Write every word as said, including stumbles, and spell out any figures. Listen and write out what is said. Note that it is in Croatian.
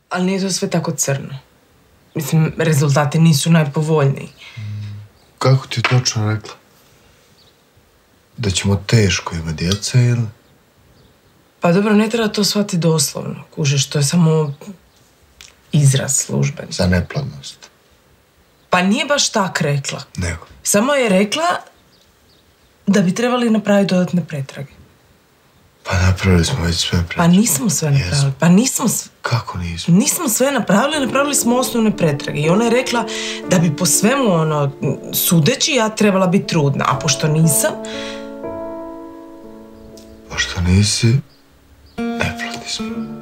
Ali nije to sve tako crno. Mislim, rezultati nisu najpovoljniji. Kako ti je točno rekla? Da ćemo teško imati djeca ili? Pa dobro, ne treba to shvatiti doslovno. Kužiš, to je samo izraz služben. Za neplodnost. Pa nije baš tak rekla. Nego? Samo je rekla da bi trebali napraviti dodatne pretrage. Pa napravili smo već sve pretrage. Pa nismo sve napravili. Pa nismo sve... Kako nismo? Nismo sve napravili, napravili smo osnovne pretrage. I ona je rekla da bi po svemu, ono, sudeći, ja trebala biti trudna. A pošto nisam... Pošto nisi, neplodni smo.